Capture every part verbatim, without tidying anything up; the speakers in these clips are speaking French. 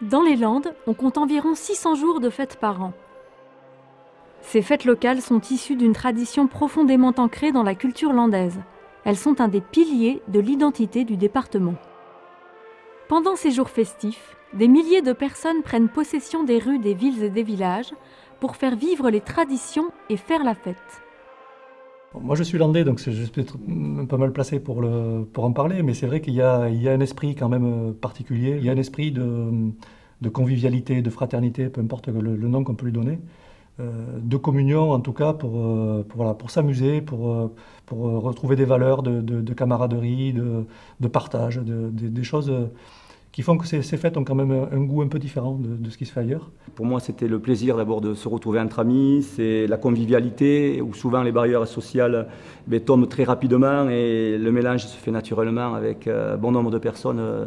Dans les Landes, on compte environ six cents jours de fêtes par an. Ces fêtes locales sont issues d'une tradition profondément ancrée dans la culture landaise. Elles sont un des piliers de l'identité du département. Pendant ces jours festifs, des milliers de personnes prennent possession des rues des villes et des villages pour faire vivre les traditions et faire la fête. Moi je suis landais, donc je suis peut-être pas mal placé pour, le, pour en parler, mais c'est vrai qu'il y a, il y a un esprit quand même particulier, il y a un esprit de, de convivialité, de fraternité, peu importe le, le nom qu'on peut lui donner, euh, de communion en tout cas pour, pour, voilà, pour s'amuser, pour, pour retrouver des valeurs de, de, de camaraderie, de, de partage, de, de, des choses qui font que ces, ces fêtes ont quand même un, un goût un peu différent de, de ce qui se fait ailleurs. Pour moi, c'était le plaisir d'abord de se retrouver entre amis, c'est la convivialité, où souvent les barrières sociales ben, tombent très rapidement et le mélange se fait naturellement avec un bon nombre de personnes euh,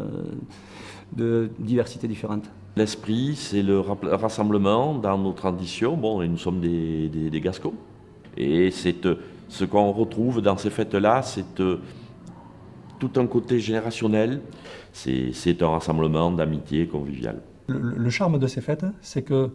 de diversités différentes. L'esprit, c'est le rassemblement dans nos traditions. Bon, et nous sommes des, des, des Gascons. Et c'est ce qu'on retrouve dans ces fêtes-là, c'est tout un côté générationnel. C'est un rassemblement d'amitié convivial. Le, le charme de ces fêtes, c'est que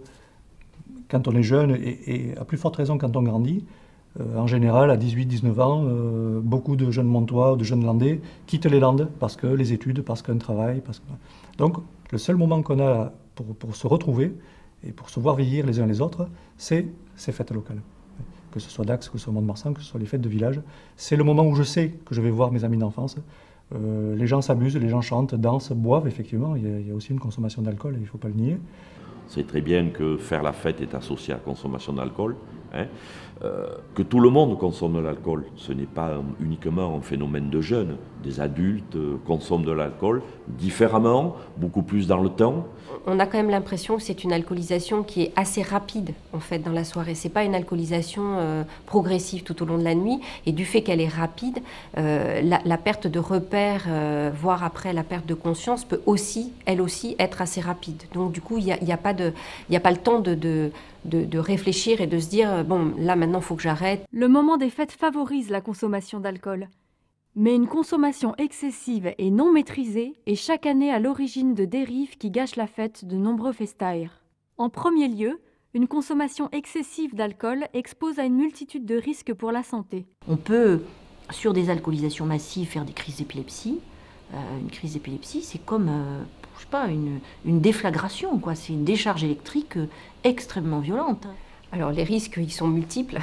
quand on est jeune, et, et à plus forte raison quand on grandit, euh, en général, à dix-huit dix-neuf ans, euh, beaucoup de jeunes Montois ou de jeunes Landais quittent les Landes parce que les études, parce qu'un travail. Parce que... Donc, le seul moment qu'on a pour, pour se retrouver et pour se voir vieillir les uns les autres, c'est ces fêtes locales. Que ce soit Dax, que ce soit Mont-de-Marsan, que ce soit les fêtes de village. C'est le moment où je sais que je vais voir mes amis d'enfance. Euh, les gens s'amusent, les gens chantent, dansent, boivent, effectivement. Il y a, il y a aussi une consommation d'alcool, il ne faut pas le nier. C'est très bien que faire la fête est associé à la consommation d'alcool, hein. euh, que tout le monde consomme de l'alcool. Ce n'est pas uniquement un phénomène de jeunes. Des adultes consomment de l'alcool différemment, beaucoup plus dans le temps. On a quand même l'impression que c'est une alcoolisation qui est assez rapide en fait dans la soirée. C'est pas une alcoolisation euh, progressive tout au long de la nuit. Et du fait qu'elle est rapide, euh, la, la perte de repères, euh, voire après la perte de conscience, peut aussi, elle aussi, être assez rapide. Donc du coup, il n'y a, y a pas de, il n'y a pas le temps de, de, de, de réfléchir et de se dire bon, là maintenant, il faut que j'arrête. Le moment des fêtes favorise la consommation d'alcool. Mais une consommation excessive et non maîtrisée est chaque année à l'origine de dérives qui gâchent la fête de nombreux festaires. En premier lieu, une consommation excessive d'alcool expose à une multitude de risques pour la santé. On peut, sur des alcoolisations massives, faire des crises d'épilepsie. Euh, une crise d'épilepsie, c'est comme euh, je sais pas, une, une déflagration, quoi. C'est une décharge électrique euh, extrêmement violente. Alors les risques, ils sont multiples.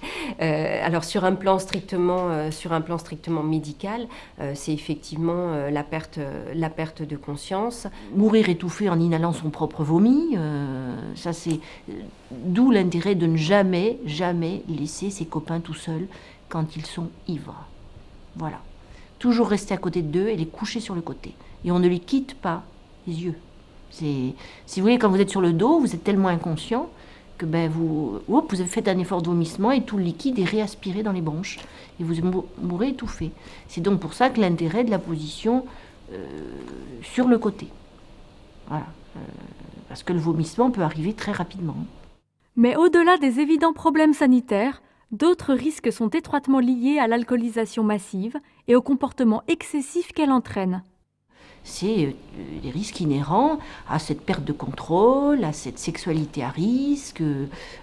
euh, alors sur un plan strictement, euh, sur un plan strictement médical, euh, c'est effectivement euh, la perte, euh, la perte de conscience. Mourir étouffé en inhalant son propre vomi, euh, ça c'est d'où l'intérêt de ne jamais, jamais laisser ses copains tout seuls quand ils sont ivres. Voilà. Toujours rester à côté d'eux et les coucher sur le côté. Et on ne les quitte pas les yeux. Si vous voulez, quand vous êtes sur le dos, vous êtes tellement inconscient que ben vous, hop, vous avez fait un effort de vomissement et tout le liquide est réaspiré dans les bronches et vous mourrez étouffé. C'est donc pour ça que l'intérêt de la position euh, sur le côté. Voilà. Euh, parce que le vomissement peut arriver très rapidement. Mais au-delà des évidents problèmes sanitaires, d'autres risques sont étroitement liés à l'alcoolisation massive et au comportement excessif qu'elle entraîne. C'est des risques inhérents à cette perte de contrôle, à cette sexualité à risque, euh,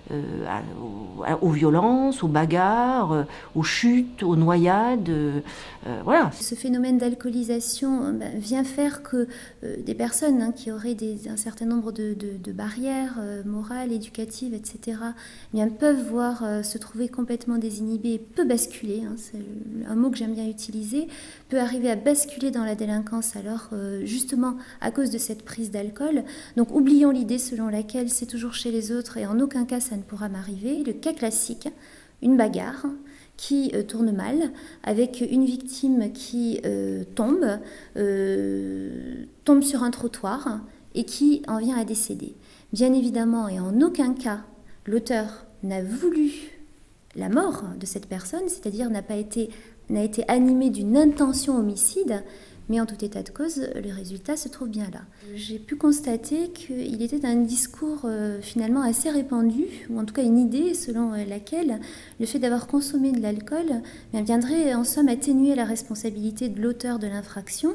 à, aux, aux violences, aux bagarres, euh, aux chutes, aux noyades. Euh, voilà. Ce phénomène d'alcoolisation bah, vient faire que euh, des personnes hein, qui auraient des, un certain nombre de, de, de barrières euh, morales, éducatives, et cetera, eh bien, peuvent voir euh, se trouver complètement désinhibées, peut basculer, hein, c'est un mot que j'aime bien utiliser, peut arriver à basculer dans la délinquance alors Euh, justement à cause de cette prise d'alcool. Donc oublions l'idée selon laquelle c'est toujours chez les autres et en aucun cas ça ne pourra m'arriver. Le cas classique, une bagarre qui euh, tourne mal, avec une victime qui euh, tombe, euh, tombe sur un trottoir et qui en vient à décéder. Bien évidemment et en aucun cas l'auteur n'a voulu la mort de cette personne, c'est-à-dire n'a pas été, n'a été animé d'une intention homicide. Mais en tout état de cause, le résultat se trouve bien là. J'ai pu constater qu'il était un discours euh, finalement assez répandu, ou en tout cas une idée selon euh, laquelle le fait d'avoir consommé de l'alcool viendrait en somme atténuer la responsabilité de l'auteur de l'infraction,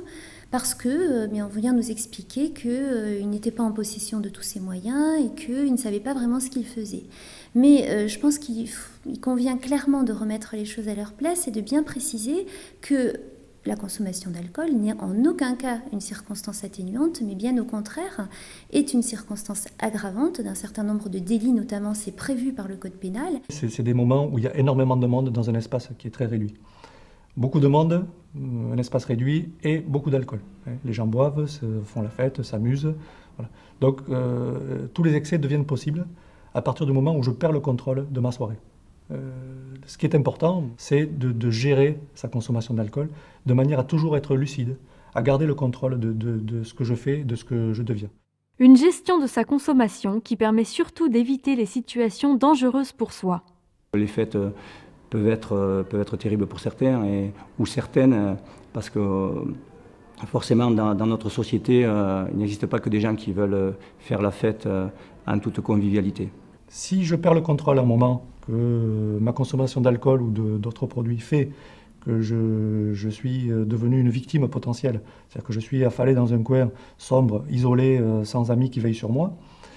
parce que, euh, bien, on vient nous expliquer qu'il euh, n'était pas en possession de tous ses moyens et qu'il ne savait pas vraiment ce qu'il faisait. Mais euh, je pense qu'il il convient clairement de remettre les choses à leur place et de bien préciser que la consommation d'alcool n'est en aucun cas une circonstance atténuante, mais bien au contraire est une circonstance aggravante d'un certain nombre de délits, notamment c'est prévu par le code pénal. C'est des moments où il y a énormément de monde dans un espace qui est très réduit. Beaucoup de monde, un espace réduit et beaucoup d'alcool. Les gens boivent, font la fête, s'amusent. Voilà. Donc euh, tous les excès deviennent possibles à partir du moment où je perds le contrôle de ma soirée. Euh, ce qui est important, c'est de, de gérer sa consommation d'alcool de manière à toujours être lucide, à garder le contrôle de, de, de ce que je fais, de ce que je deviens. Une gestion de sa consommation qui permet surtout d'éviter les situations dangereuses pour soi. Les fêtes euh, peuvent, être, euh, peuvent être terribles pour certains et, ou certaines euh, parce que euh, forcément dans, dans notre société, euh, il n'existe pas que des gens qui veulent faire la fête euh, en toute convivialité. Si je perds le contrôle à un moment, que ma consommation d'alcool ou d'autres produits fait que je, je suis devenu une victime potentielle, c'est-à-dire que je suis affalé dans un coin sombre, isolé, euh, sans amis qui veillent sur moi,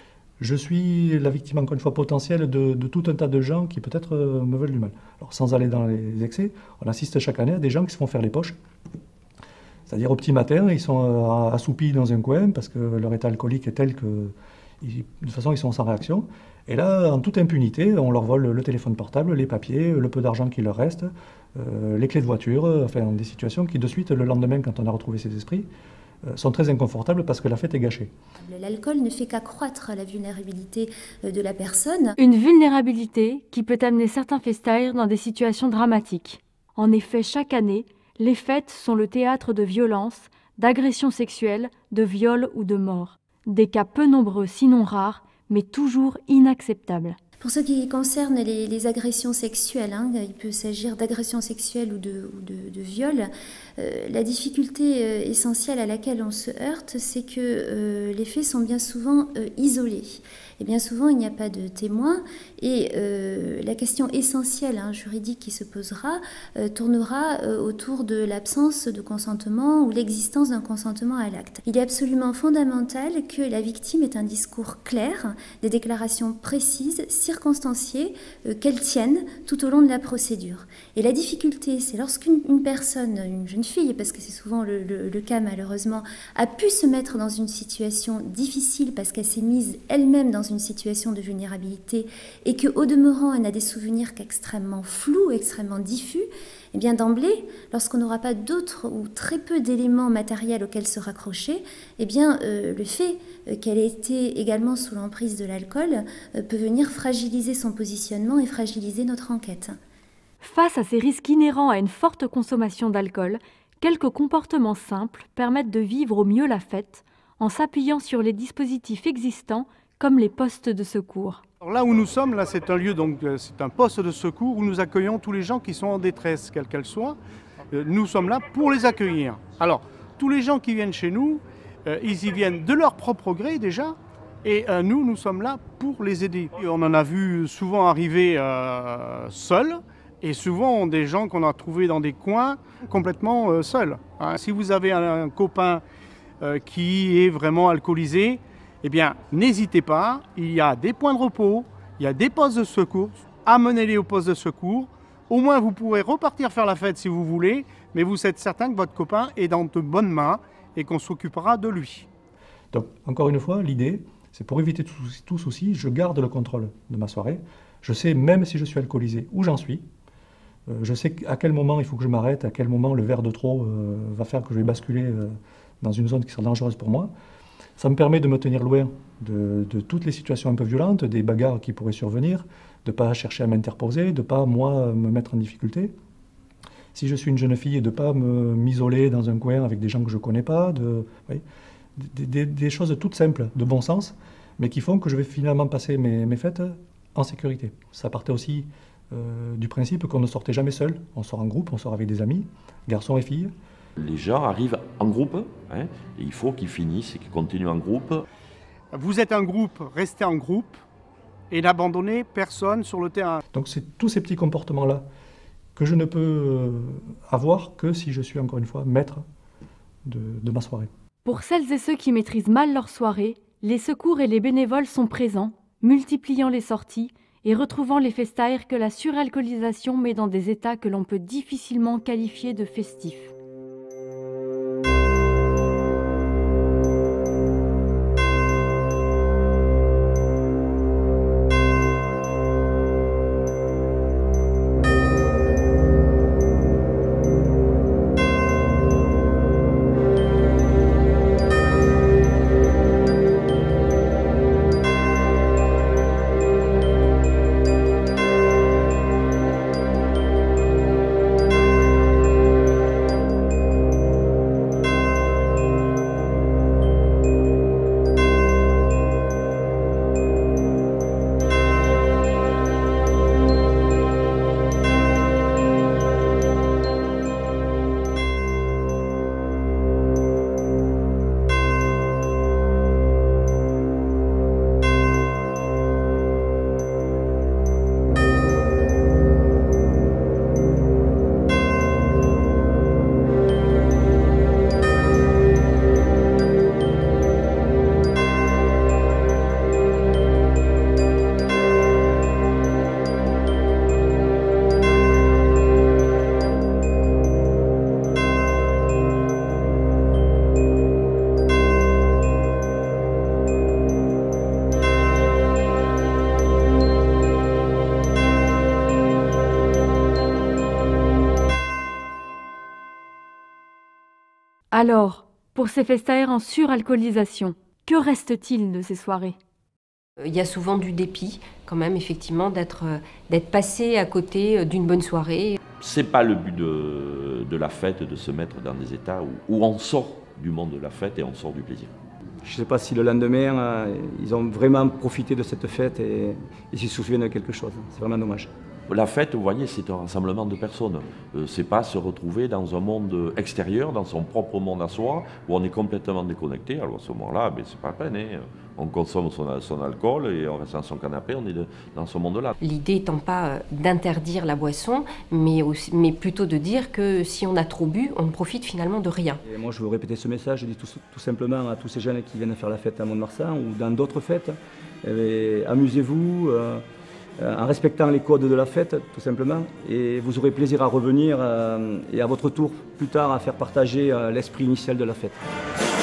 je suis la victime, encore une fois, potentielle de, de tout un tas de gens qui peut-être euh, me veulent du mal. Alors sans aller dans les excès, on assiste chaque année à des gens qui se font faire les poches. C'est-à-dire au petit matin, ils sont euh, assoupis dans un coin parce que leur état alcoolique est tel que, ils, de toute façon, ils sont sans réaction. Et là, en toute impunité, on leur vole le téléphone portable, les papiers, le peu d'argent qui leur reste, euh, les clés de voiture, enfin des situations qui de suite, le lendemain, quand on a retrouvé ses esprits, euh, sont très inconfortables parce que la fête est gâchée. L'alcool ne fait qu'accroître la vulnérabilité de la personne. Une vulnérabilité qui peut amener certains festaires dans des situations dramatiques. En effet, chaque année, les fêtes sont le théâtre de violences, d'agressions sexuelles, de viols ou de morts. Des cas peu nombreux, sinon rares, mais toujours inacceptable. Pour ce qui concerne les, les agressions sexuelles, hein, il peut s'agir d'agressions sexuelles ou de, ou de, de viols, euh, la difficulté euh, essentielle à laquelle on se heurte, c'est que euh, les faits sont bien souvent euh, isolés. Et bien souvent, il n'y a pas de témoins. Et euh, la question essentielle hein, juridique qui se posera euh, tournera euh, autour de l'absence de consentement ou l'existence d'un consentement à l'acte. Il est absolument fondamental que la victime ait un discours clair, des déclarations précises, circonstanciées, euh, qu'elles tiennent tout au long de la procédure. Et la difficulté, c'est lorsqu'une une personne, une jeune fille, parce que c'est souvent le, le, le cas malheureusement, a pu se mettre dans une situation difficile parce qu'elle s'est mise elle-même dans une situation de vulnérabilité et qu'au demeurant, elle n'a des souvenirs qu'extrêmement flous, extrêmement diffus, et bien d'emblée, lorsqu'on n'aura pas d'autres ou très peu d'éléments matériels auxquels se raccrocher, et bien euh, le fait euh, qu'elle ait été également sous l'emprise de l'alcool euh, peut venir fragiliser son positionnement et fragiliser notre enquête. Face à ces risques inhérents à une forte consommation d'alcool, quelques comportements simples permettent de vivre au mieux la fête en s'appuyant sur les dispositifs existants comme les postes de secours. Alors là où nous sommes, là c'est un lieu, donc c'est un poste de secours où nous accueillons tous les gens qui sont en détresse, quelle qu'elle soit. Nous sommes là pour les accueillir. Alors, tous les gens qui viennent chez nous, euh, ils y viennent de leur propre gré déjà, et euh, nous, nous sommes là pour les aider. Et on en a vu souvent arriver euh, seuls, et souvent des gens qu'on a trouvés dans des coins complètement euh, seuls. Hein. Si vous avez un, un copain euh, qui est vraiment alcoolisé, eh bien, n'hésitez pas, il y a des points de repos, il y a des postes de secours, amenez-les au poste de secours. Au moins, vous pourrez repartir faire la fête si vous voulez, mais vous êtes certain que votre copain est dans de bonnes mains et qu'on s'occupera de lui. Donc, encore une fois, l'idée, c'est pour éviter tout, tout souci, je garde le contrôle de ma soirée. Je sais, même si je suis alcoolisé, où j'en suis. Euh, je sais à quel moment il faut que je m'arrête, à quel moment le verre de trop euh, va faire que je vais basculer euh, dans une zone qui sera dangereuse pour moi. Ça me permet de me tenir loin de, de toutes les situations un peu violentes, des bagarres qui pourraient survenir, de ne pas chercher à m'interposer, de ne pas, moi, me mettre en difficulté. Si je suis une jeune fille, de ne pas m'isoler dans un coin avec des gens que je ne connais pas, de, oui, des, des, des choses toutes simples, de bon sens, mais qui font que je vais finalement passer mes, mes fêtes en sécurité. Ça partait aussi euh, du principe qu'on ne sortait jamais seul. On sort en groupe, on sort avec des amis, garçons et filles. Les gens arrivent en groupe, hein, et il faut qu'ils finissent et qu'ils continuent en groupe. Vous êtes un groupe, restez en groupe et n'abandonnez personne sur le terrain. Donc c'est tous ces petits comportements-là que je ne peux avoir que si je suis encore une fois maître de, de ma soirée. Pour celles et ceux qui maîtrisent mal leur soirée, les secours et les bénévoles sont présents, multipliant les sorties et retrouvant les festaires que la suralcoolisation met dans des états que l'on peut difficilement qualifier de festifs. Alors, pour ces festaires en suralcoolisation, que reste-t-il de ces soirées ? Il y a souvent du dépit, quand même, effectivement, d'être d'être passé à côté d'une bonne soirée. C'est pas le but de, de la fête, de se mettre dans des états où, où on sort du monde de la fête et on sort du plaisir. Je ne sais pas si le lendemain, euh, ils ont vraiment profité de cette fête et ils s'y souviennent de quelque chose. C'est vraiment dommage. La fête, vous voyez, c'est un rassemblement de personnes. Euh, c'est pas se retrouver dans un monde extérieur, dans son propre monde à soi, où on est complètement déconnecté. Alors à ce moment-là, ben, c'est pas la peine. Hein. On consomme son, son alcool et on reste dans son canapé, on est de, dans ce monde-là. L'idée étant pas d'interdire la boisson, mais, aussi, mais plutôt de dire que si on a trop bu, on ne profite finalement de rien. Et moi, je veux répéter ce message, je dis tout, tout simplement à tous ces jeunes qui viennent faire la fête à Mont-de-Marsan ou dans d'autres fêtes, eh amusez-vous. Euh, en respectant les codes de la fête, tout simplement, et vous aurez plaisir à revenir euh, et à votre tour, plus tard, à faire partager euh, l'esprit initial de la fête.